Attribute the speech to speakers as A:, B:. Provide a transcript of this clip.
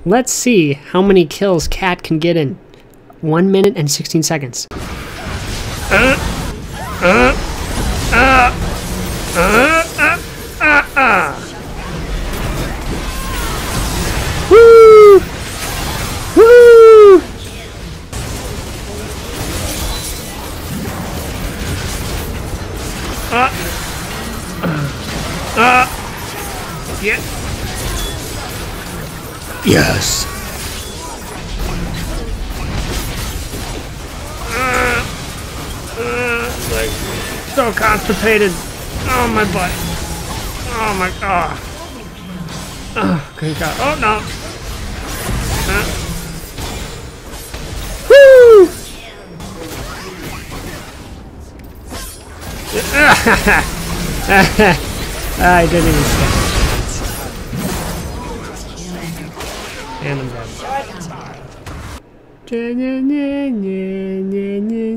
A: Let's see how many kills Cat can get in 1 minute and 16 seconds. Woo! Woo! Yeah. Yes. Like, so constipated. Oh, my butt. Oh, my God. Oh, good God. Oh, no. Woo! I didn't even skip. And I'm dead.